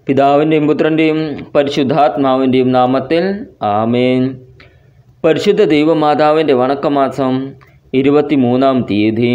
പിതാവിൻ്റെയും പുത്രൻ്റെയും പരിശുദ്ധാത്മാവിൻ്റെയും നാമത്തിൽ ആമേൻ. പരിശുദ്ധ ദൈവമാതാവിൻ്റെ വണക്കമാസം 23-ാം തീയതി.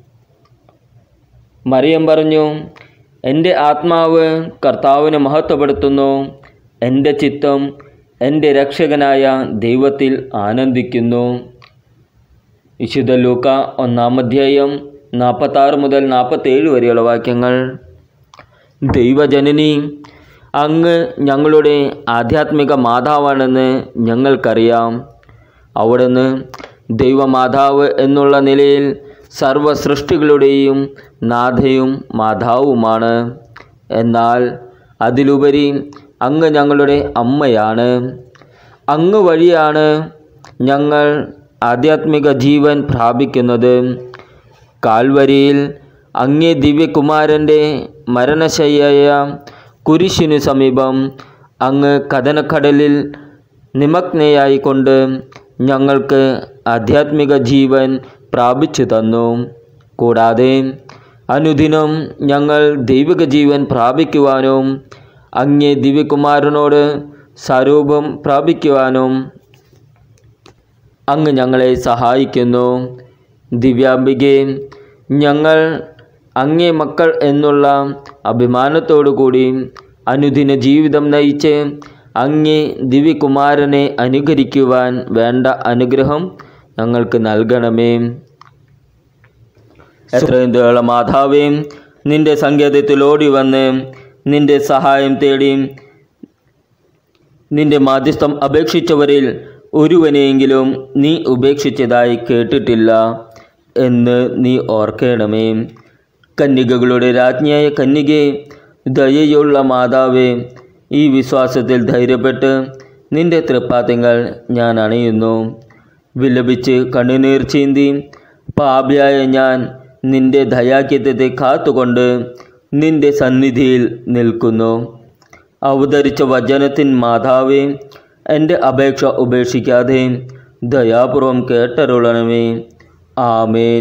മറിയം പറഞ്ഞു, എൻ്റെ ആത്മാവ് കർത്താവിനെ മഹത്വപ്പെടുത്തുന്നു, എൻ്റെ ചിത്തം എൻ്റെ രക്ഷകനായ ദൈവത്തിൽ ആനന്ദിക്കുന്നു. വിശുദ്ധ ലൂക്ക 1-ാം അധ്യായം 46 മുതൽ 47 വരെയുള്ള വാക്യങ്ങൾ. ദൈവജനനി, അങ്ങ് ഞങ്ങളുടെ ആധ്യാത്മിക മാതാവാണെന്ന് ഞങ്ങൾക്കറിയാം. അവിടുന്ന് ദൈവമാതാവ് എന്നുള്ള നിലയിൽ സർവ സൃഷ്ടികളുടെയും നാഥയും മാതാവുമാണ്. എന്നാൽ അതിലുപരി അങ്ങ് ഞങ്ങളുടെ അമ്മയാണ്. അങ്ങ് വഴിയാണ് ഞങ്ങൾ ആധ്യാത്മിക ജീവൻ പ്രാപിക്കുന്നത്. കാൽവരിയിൽ അങ്ങേ ദിവ്യകുമാരൻ്റെ മരണശയ്യയായ കുരിശിനു സമീപം അങ്ങ് കഥനക്കടലിൽ നിമഗ്നയായിക്കൊണ്ട് ഞങ്ങൾക്ക് ആധ്യാത്മിക ജീവൻ പ്രാപിച്ചു തന്നു. കൂടാതെ അനുദിനം ഞങ്ങൾ ദൈവിക ജീവൻ പ്രാപിക്കുവാനും അങ്ങേ ദിവ്യകുമാരനോട് സാരൂപ്യം പ്രാപിക്കുവാനും അങ്ങ് ഞങ്ങളെ സഹായിക്കുന്നു. ദിവ്യാംബികെ, ഞങ്ങൾ അങ്ങേ മക്കൾ എന്നുള്ള അഭിമാനത്തോടു കൂടി അനുദിന ജീവിതം നയിച്ച് അങ്ങേ ദിവ്യകുമാരനെ അനുകരിക്കുവാൻ വേണ്ട അനുഗ്രഹം ഞങ്ങൾക്ക് നൽകണമേ. എത്രയും ദയുള്ള മാതാവേ, നിൻ്റെ സങ്കേതത്തിൽ ഓടി വന്ന് നിൻ്റെ സഹായം തേടി നിൻ്റെ മാധ്യസ്ഥം അപേക്ഷിച്ചവരിൽ ഒരുവനെയെങ്കിലും നീ ഉപേക്ഷിച്ചതായി കേട്ടിട്ടില്ല എന്ന് നീ ഓർക്കണമേ. കന്യകകളുടെ രാജ്ഞിയായ കന്യകേ, ദയയുള്ള മാതാവേ, ഈ വിശ്വാസത്തിൽ ധൈര്യപ്പെട്ട് നിൻ്റെ തൃപ്പാദങ്ങൾ ഞാൻ അണയുന്നു. വിലപിച്ച് കണ്ണുനീർ ചീന്തി പാപിയായ ഞാൻ നിൻ്റെ ദയാഖ്യത്തെ കാത്തുകൊണ്ട് നിൻ്റെ സന്നിധിയിൽ നിൽക്കുന്നു. അവതരിച്ച വചനത്തിൻ മാതാവേ, എൻ്റെ അപേക്ഷ ഉപേക്ഷിക്കാതെ ദയാപൂർവം കേട്ടരുളണമേ. ആമേൻ.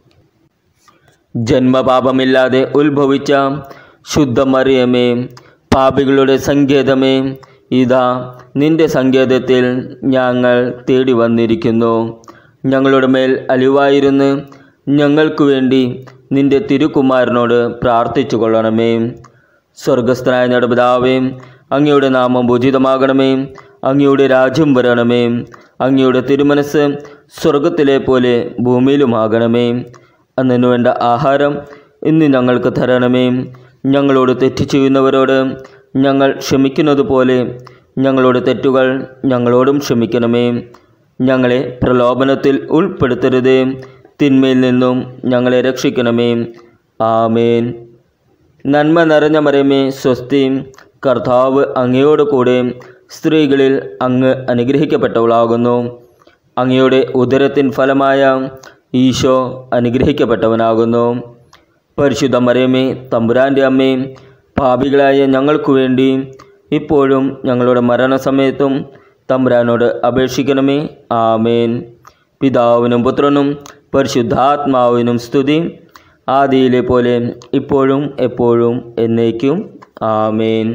ജന്മപാപമില്ലാതെ ഉത്ഭവിച്ച ശുദ്ധമറിയമേ, പാപികളുടെ സങ്കേതമേ, ഇതാ നിൻ്റെ സങ്കേതത്തിൽ ഞങ്ങൾ തേടി വന്നിരിക്കുന്നു. ഞങ്ങളുടെ മേൽ അലിവായിരുന്ന് ഞങ്ങൾക്ക് വേണ്ടി നിൻ്റെ തിരുക്കുമാരനോട് പ്രാർത്ഥിച്ചു കൊള്ളണമേ. സ്വർഗസ്ഥനായ ഞങ്ങളുടെ പിതാവേ, അങ്ങയുടെ നാമം പൂജിതമാകണമേ. അങ്ങയുടെ രാജ്യം വരണമേ. അങ്ങയുടെ തിരുമനസ് സ്വർഗത്തിലെ പോലെ ഭൂമിയിലുമാകണമേ. അന്നു വേണ്ട ആഹാരം ഇന്ന് ഞങ്ങൾക്ക് തരണമേ. ഞങ്ങളോട് തെറ്റ് ചെയ്യുന്നവരോട് ഞങ്ങൾ ക്ഷമിക്കുന്നത് പോലെ ഞങ്ങളുടെ തെറ്റുകൾ ഞങ്ങളോടും ക്ഷമിക്കണമേ. ഞങ്ങളെ പ്രലോഭനത്തിൽ ഉൾപ്പെടുത്തരുതേ, തിന്മയിൽ നിന്നും ഞങ്ങളെ രക്ഷിക്കണമേ. ആമേൻ. നന്മ നിറഞ്ഞ മറിയമേ, സ്വസ്തി, കർത്താവ് അങ്ങയോട് കൂടെ സ്ത്രീകളിൽ അങ്ങ് അനുഗ്രഹിക്കപ്പെട്ടവളാകുന്നു. അങ്ങയുടെ ഉദരത്തിൻ ഫലമായ ഈശോ അനുഗ്രഹിക്കപ്പെട്ടവനാകുന്നു. പരിശുദ്ധ മറിയമേ, തമ്പുരാൻ്റെ അമ്മേ, പാപികളായ ഞങ്ങൾക്കു വേണ്ടി ഇപ്പോഴും ഞങ്ങളുടെ മരണസമയത്തും തമ്പുരാനോട് അപേക്ഷിക്കണമേ. ആമേൻ. പിതാവിനും പുത്രനും പരിശുദ്ധാത്മാവിനും സ്തുതി, ആദിയിലെ പോലെ ഇപ്പോഴും എപ്പോഴും എന്നേക്കും. ആമേൻ.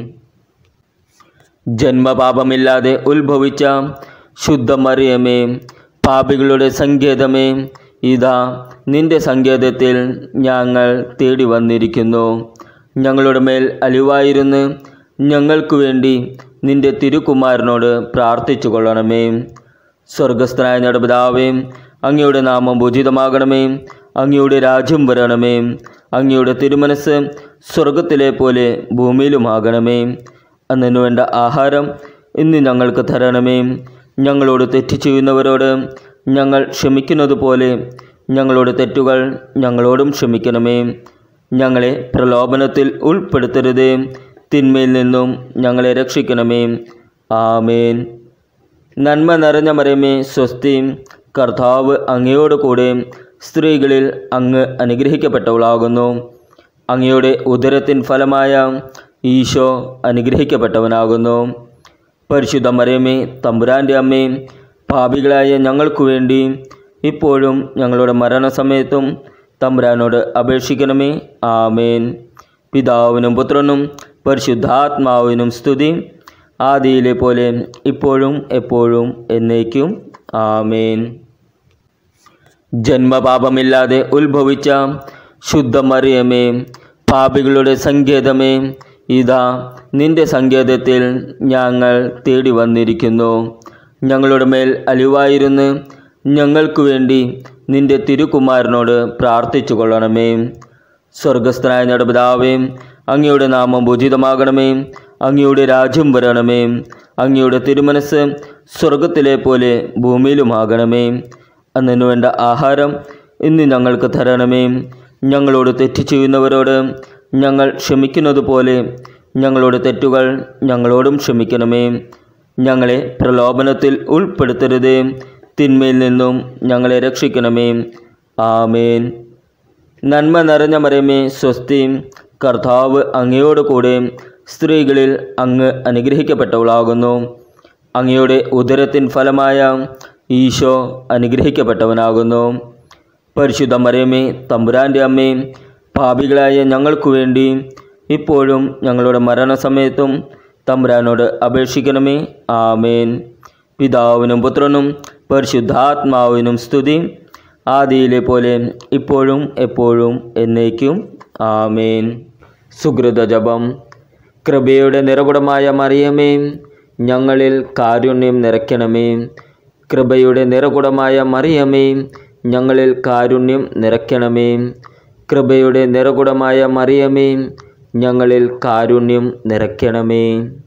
ജന്മപാപമില്ലാതെ ഉത്ഭവിച്ച ശുദ്ധമറിയമേ, പാപികളുടെ സങ്കേതമേ, ഇതാ നിൻ്റെ സങ്കേതത്തിൽ ഞങ്ങൾ തേടി വന്നിരിക്കുന്നു. ഞങ്ങളുടെ മേൽ അലിവായിരുന്ന് ഞങ്ങൾക്ക് വേണ്ടി നിൻ്റെ തിരുക്കുമാരനോട് പ്രാർത്ഥിച്ചു കൊള്ളണമേ. സ്വർഗസ്ഥനായ ഞങ്ങളുടെ പിതാവേ, അങ്ങയുടെ നാമം പൂജിതമാകണമേ. അങ്ങയുടെ രാജ്യം വരണമേ. അങ്ങയുടെ തിരുമനസ് സ്വർഗത്തിലെ പോലെ ഭൂമിയിലുമാകണമേ. അന്നു വേണ്ട ആഹാരം ഇന്ന് ഞങ്ങൾക്ക് തരണമേ. ഞങ്ങളോട് തെറ്റ് ചെയ്യുന്നവരോട് ഞങ്ങൾ ക്ഷമിക്കുന്നത് പോലെ ഞങ്ങളുടെ തെറ്റുകൾ ഞങ്ങളോടും ക്ഷമിക്കണമേ. ഞങ്ങളെ പ്രലോഭനത്തിൽ ഉൾപ്പെടുത്തരുതേ, തിന്മയിൽ നിന്നും ഞങ്ങളെ രക്ഷിക്കണമേ. ആമേൻ. നന്മ നിറഞ്ഞ മറിയമേ, സ്വസ്തി, കർത്താവ് അങ്ങയോട് കൂടെ സ്ത്രീകളിൽ അങ്ങ് അനുഗ്രഹിക്കപ്പെട്ടവളാകുന്നു. അങ്ങയുടെ ഉദരത്തിൻ ഫലമായ ഈശോ അനുഗ്രഹിക്കപ്പെട്ടവനാകുന്നു. പരിശുദ്ധ മറിയമേ, തമ്പുരാൻ്റെ അമ്മേ, പാപികളായ ഞങ്ങൾക്കു വേണ്ടി ഇപ്പോഴും ഞങ്ങളുടെ മരണസമയത്തും തമ്പുരാനോട് അപേക്ഷിക്കണമേ. ആമേൻ. പിതാവിനും പുത്രനും പരിശുദ്ധാത്മാവിനും സ്തുതി, ആദിയിലെ പോലെ ഇപ്പോഴും എപ്പോഴും എന്നേക്കും. ആമേൻ. ജന്മപാപമില്ലാതെ ഉത്ഭവിച്ച ശുദ്ധമറിയമേ, പാപികളുടെ സങ്കേതമേ, ഇതാ നിന്റെ സങ്കേതത്തിൽ ഞങ്ങൾ തേടി വന്നിരിക്കുന്നു. ഞങ്ങളുടെ മേൽ അലിവായിരുന്ന് ഞങ്ങൾക്ക് വേണ്ടി നിന്റെ തിരുക്കുമാരനോട് പ്രാർത്ഥിച്ചു കൊള്ളണമേ. സ്വർഗസ്ഥനായ ഞങ്ങളുടെ പിതാവേ, അങ്ങയുടെ നാമം പൂജിതമാകണമേ. അങ്ങയുടെ രാജ്യം വരണമേ. അങ്ങയുടെ തിരുമനസ് സ്വർഗത്തിലെ പോലെ ഭൂമിയിലുമാകണമേ. അന്നു വേണ്ട ആഹാരം ഇന്ന് ഞങ്ങൾക്ക് തരണമേ. ഞങ്ങളോട് തെറ്റ് ചെയ്യുന്നവരോട് ഞങ്ങൾ ക്ഷമിക്കുന്നത് പോലെ ഞങ്ങളുടെ തെറ്റുകൾ ഞങ്ങളോടും ക്ഷമിക്കണമേ. ഞങ്ങളെ പ്രലോഭനത്തിൽ ഉൾപ്പെടുത്തരുതേ, തിന്മയിൽ നിന്നും ഞങ്ങളെ രക്ഷിക്കണമേ. ആമേൻ. നന്മ നിറഞ്ഞ മറിയമേ, സ്വസ്തി, കർത്താവ് അങ്ങയോട് കൂടെ സ്ത്രീകളിൽ അങ്ങ് അനുഗ്രഹിക്കപ്പെട്ടവളാകുന്നു. അങ്ങയുടെ ഉദരത്തിൻ ഫലമായ ഈശോ അനുഗ്രഹിക്കപ്പെട്ടവനാകുന്നു. പരിശുദ്ധ മറിയമേ, തമ്പുരാൻ്റെ അമ്മേ, പാപികളായ ഞങ്ങൾക്ക് വേണ്ടി ഇപ്പോഴും ഞങ്ങളുടെ മരണസമയത്തും തമ്പുരാനോട് അപേക്ഷിക്കണമേ. ആമേൻ. പിതാവിനും പുത്രനും പരിശുദ്ധാത്മാവിനും സ്തുതി, ആദിയിലെ പോലെ ഇപ്പോഴും എപ്പോഴും എന്നേക്കും. ആമേൻ. സുകൃത ജപം. കൃപയുടെ നിറകുടമായ മറിയമേ, ഞങ്ങളിൽ കാരുണ്യം നിറയ്ക്കണമേ. കൃപയുടെ നിറകുടമായ മറിയമേ, ഞങ്ങളിൽ കാരുണ്യം നിറയ്ക്കണമേ. കൃപയുടെ നിറകുടമായ മറിയമേ, ഞങ്ങളിൽ കാരുണ്യം നിറയ്ക്കണമേ.